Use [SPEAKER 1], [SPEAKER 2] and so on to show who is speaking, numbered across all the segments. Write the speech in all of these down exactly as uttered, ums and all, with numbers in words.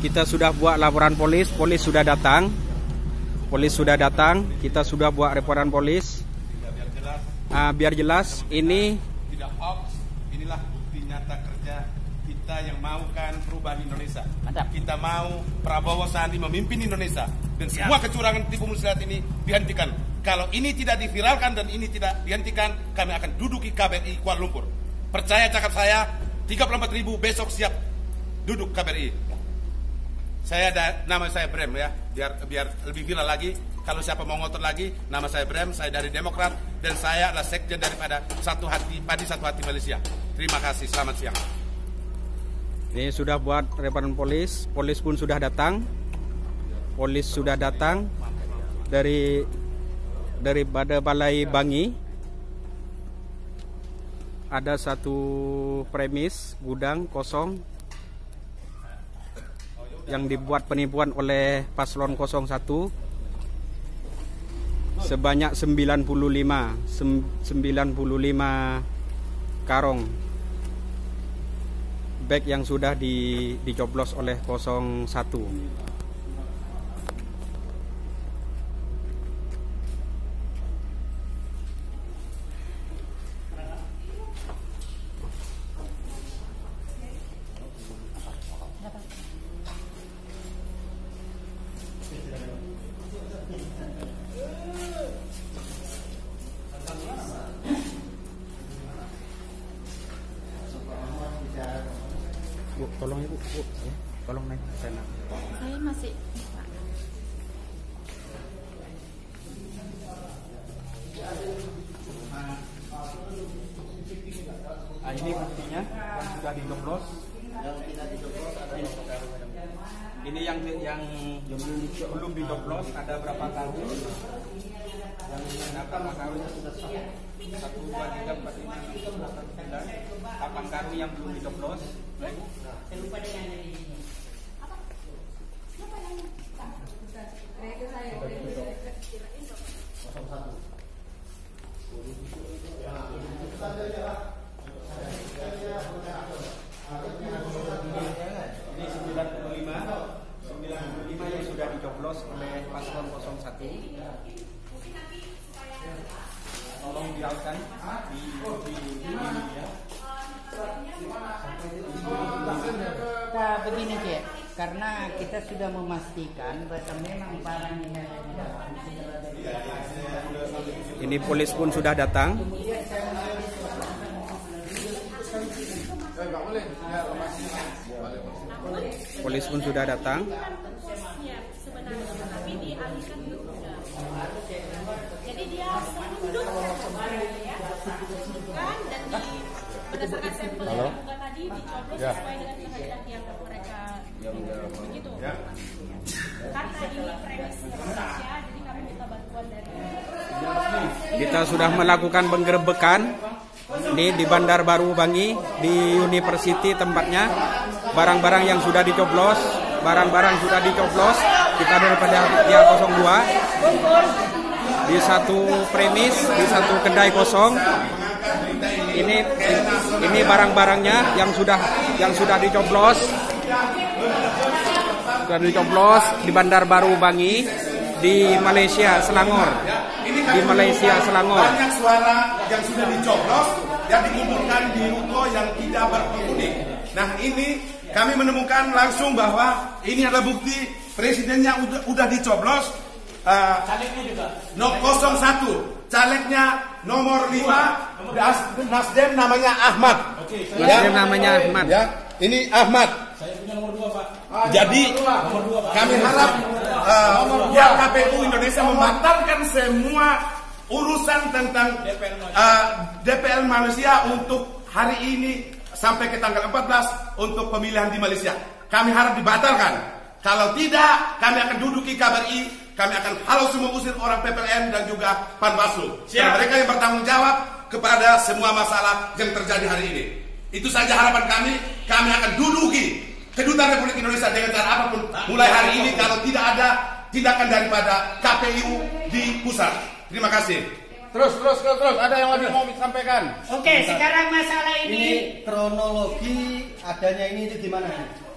[SPEAKER 1] Kita sudah buat laporan polis, polis sudah datang. Polis sudah datang, kita sudah buat laporan polis.
[SPEAKER 2] Biar jelas.
[SPEAKER 1] Uh, biar jelas, ini
[SPEAKER 2] tidak hoax. Inilah bukti nyata kerja kita yang maukan perubahan Indonesia.
[SPEAKER 3] Mantap.
[SPEAKER 2] Kita mau Prabowo Sandi memimpin Indonesia dan semua kecurangan tipu muslihat ini dihentikan. Kalau ini tidak diviralkan dan ini tidak dihentikan, kami akan duduki K B R I Kuala Lumpur. Percaya cakap saya, tiga puluh empat ribu besok siap duduk K B R I. Saya ada, nama saya Brem ya, biar biar lebih viral lagi. Kalau siapa mau ngotot lagi, nama saya Brem, saya dari Demokrat dan saya adalah sekjen daripada Satu Hati Padi Satu Hati Malaysia. Terima kasih, selamat siang.
[SPEAKER 1] ini sudah buat laporan polis, polis pun sudah datang. Polis sudah datang dari daripada Balai Bangi. Ada satu premis gudang kosong yang dibuat penipuan oleh paslon nol satu sebanyak sembilan puluh lima karung bag yang sudah di, dicoblos oleh nol satu. Bu, tolong ibu, bu, ya, tolong naik ke sana.
[SPEAKER 3] Saya masih.
[SPEAKER 1] Nah, ini buktinya yang sudah dicoblos. Ini yang yang belum dicoblos ada berapa karung? Yang berapa karungnya sudah satu, dua, tiga, empat, lima, enam, tujuh, delapan, sembilan, delapan karung yang belum dicoblos.
[SPEAKER 3] Saya lupa dengan ini. Apa? Siapa yang Mereka saya.
[SPEAKER 1] Ini sembilan puluh lima, sembilan puluh lima yang sudah dicoblos oleh paslon nol satu. Tolong viralkan di di di media.
[SPEAKER 3] Nah, begini Cek, karena kita sudah memastikan bahwa memang barang ini ada di dalam.
[SPEAKER 1] Ini polis pun sudah datang. Polis pun sudah datang.
[SPEAKER 4] Jadi dia selundut ya, kan dan di berdasarkan sampel yang juga tadi dicoblos sesuai dengan kehendak yang mereka begitu. Karena ini premis Indonesia, jadi kami minta bantuan dari.
[SPEAKER 1] Kita sudah melakukan penggerebekan ini di Bandar Baru Bangi, di University tempatnya. Barang-barang yang sudah dicoblos, barang-barang sudah dicoblos. Kita daripada dia nol dua di satu premis, di satu kedai kosong. Ini ini barang-barangnya yang sudah yang sudah dicoblos, sudah dicoblos di Bandar Baru Bangi, di Malaysia Selangor, di Malaysia Selangor.
[SPEAKER 2] Banyak suara yang sudah dicoblos yang dikumpulkan di ruko yang tidak berpenghuni. Nah ini kami menemukan langsung bahwa ini adalah bukti presidennya udah, udah dicoblos. Uh, calegnya juga no nol satu, calegnya nomor lima, Nasdem namanya Ahmad. Oke,
[SPEAKER 1] Nasdem ya, namanya Ahmad.
[SPEAKER 2] Ya, ini Ahmad.
[SPEAKER 5] Saya punya nomor dua, Pak.
[SPEAKER 2] Jadi
[SPEAKER 5] nomor dua, Pak.
[SPEAKER 2] Kami harap uh, ya K P U Indonesia membatalkan semua urusan tentang uh, D P L Malaysia untuk hari ini sampai ke tanggal empat belas untuk pemilihan di Malaysia. Kami harap dibatalkan. Kalau tidak, kami akan duduki K B R I. Kami akan halau semua usir orang P P L N dan juga Panwaslu. Dan mereka yang bertanggung jawab kepada semua masalah yang terjadi hari ini. Itu saja harapan kami. Kami akan duduki Kedutaan Republik Indonesia dengan cara apapun mulai hari ini kalau tidak ada tindakan daripada K P U di pusat. Terima kasih.
[SPEAKER 6] Terus, terus, terus, terus. Ada yang lagi mau disampaikan?
[SPEAKER 3] Oke, sekarang masalah ini.
[SPEAKER 7] Ini kronologi adanya ini itu gimana?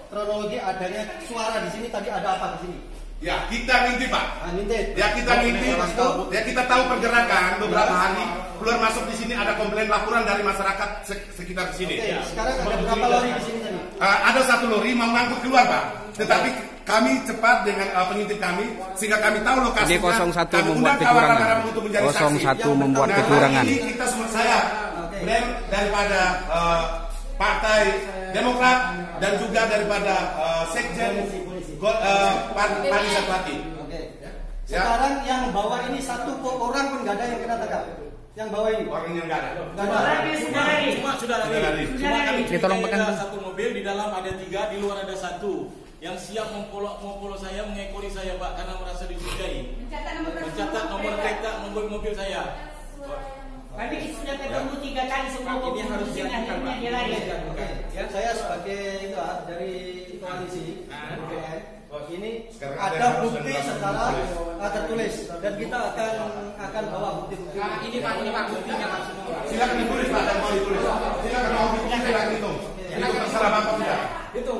[SPEAKER 7] kronologi adanya suara di sini tadi ada apa di sini?
[SPEAKER 2] Ya, kita ngintip Pak.
[SPEAKER 7] Ah, ngintip.
[SPEAKER 2] Ya kita ngintip. Ya kita tahu pergerakan beberapa hari keluar masuk di sini ada komplain laporan dari masyarakat sekitar sini.
[SPEAKER 7] Oke, sekarang ada berapa lori di sini tadi?
[SPEAKER 2] Uh, ada satu lori mau ngangkut keluar Pak. Tetapi kami cepat dengan uh, pengintip kami sehingga kami tahu lokasinya.
[SPEAKER 1] Ini nol satu
[SPEAKER 2] kami
[SPEAKER 1] membuat
[SPEAKER 2] undang
[SPEAKER 1] kecurangan.
[SPEAKER 2] kawan-kawan untuk menjadi
[SPEAKER 1] nol satu
[SPEAKER 2] saksi.
[SPEAKER 1] membuat
[SPEAKER 2] Nah,
[SPEAKER 1] kecurangan.
[SPEAKER 2] hari ini kita semua saya okay. daripada uh, Partai Demokrat dan juga daripada uh, Sekjen uh, Pani Satwati.
[SPEAKER 7] Oke. Sekarang yang bawa ini satu orang pun nggak ada yang kena tangkap. Yang bawa ini
[SPEAKER 2] orang yang nggak ada.
[SPEAKER 7] Nggak ada.
[SPEAKER 5] Cuma, cuma sudah lari. Cuma kami
[SPEAKER 1] Ini tolong
[SPEAKER 5] curigai
[SPEAKER 1] pegang.
[SPEAKER 5] ada satu mobil, di dalam ada tiga, di luar ada satu. Yang siap mempolok mempolok saya, mengekori saya Pak, karena merasa dicurigai. Mencatat nomor kereta mobil-mobil saya.
[SPEAKER 3] Kami sudah ketemu tiga kali semua mobil harus dilakukan. Dia lari.
[SPEAKER 7] Ya, saya sebagai itu ah, dari koalisi B P N ini ada bukti secara ah, tertulis dan kita akan akan bawa bukti-bukti.
[SPEAKER 3] Ini Pak, ini Pak buktinya Pak.
[SPEAKER 2] Silakan ditulis Pak, dan mau ditulis. Silakan mau ditulis silakan hitung. Itu terserah Bapak sudah.
[SPEAKER 5] Hitung.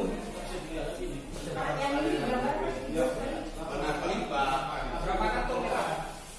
[SPEAKER 3] Berapa kantong Pak?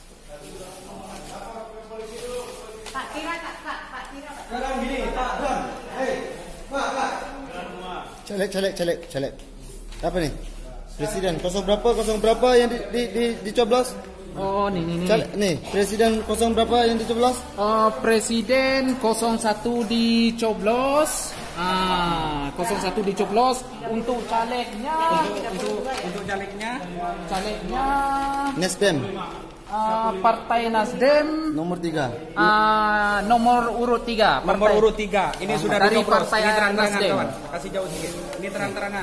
[SPEAKER 4] Pak Kira Kak, Pak, Pak Kira Pak.
[SPEAKER 7] Sekarang gini, Pak Don. Hei, Pak, Pak.
[SPEAKER 8] Celek, celek, celek, celek. Apa nih? Presiden kosong berapa, kosong berapa yang di, di, di, dicoblos?
[SPEAKER 9] Oh, nih, nih, nih.
[SPEAKER 8] Celek, nih, presiden kosong berapa yang dicoblos?
[SPEAKER 9] Uh, Presiden nol satu dicoblos. Ah, nol satu dicoblos untuk calegnya.
[SPEAKER 1] Untuk untuk untuk calegnya
[SPEAKER 9] Calegnya
[SPEAKER 8] Nasdem
[SPEAKER 9] uh, Partai Nasdem
[SPEAKER 8] nomor tiga.
[SPEAKER 9] uh, nomor urut tiga.
[SPEAKER 1] nomor urut tiga. Ini sudah
[SPEAKER 9] Dari
[SPEAKER 1] dicoblos.
[SPEAKER 9] Partai
[SPEAKER 1] Ini terang-terangan
[SPEAKER 9] Nasdem.
[SPEAKER 1] kawan. Kasih jauh sedikit. Ini terang-terangan.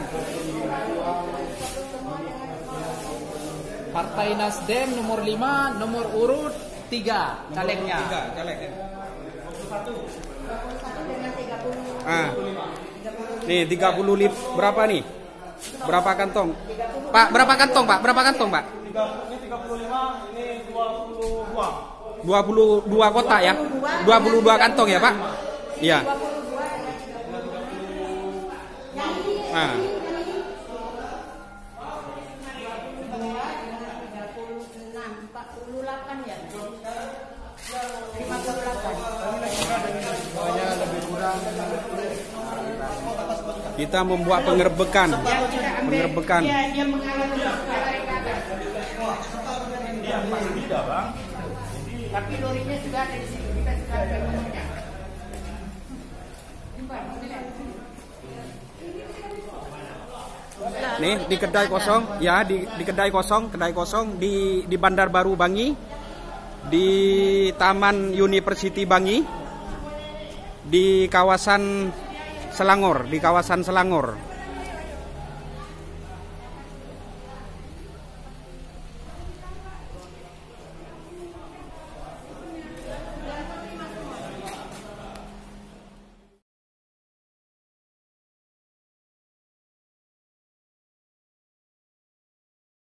[SPEAKER 9] Partai Nasdem nomor lima, nomor urut tiga calegnya.
[SPEAKER 1] Tiga calegnya. Ah. Nih tiga puluh lip berapa nih? Berapa kantong? Pak, berapa kantong, Pak? Berapa kantong, Pak?
[SPEAKER 5] Ini tiga puluh lima, ini dua puluh dua.
[SPEAKER 1] dua puluh dua kotak ya? dua puluh dua kantong ya, Pak? Iya. Nah.
[SPEAKER 4] empat puluh delapan ya.
[SPEAKER 1] Kita membuat penggerbekan. Penggerbekan.
[SPEAKER 3] Dia dia mengalami tapi lorinya sudah ada di sini. Kita sudah ada nomornya.
[SPEAKER 1] Nih di kedai kosong, ya di di kedai kosong, kedai kosong di di Bandar Baru Bangi, di Taman University Bangi, di kawasan Selangor, di kawasan Selangor.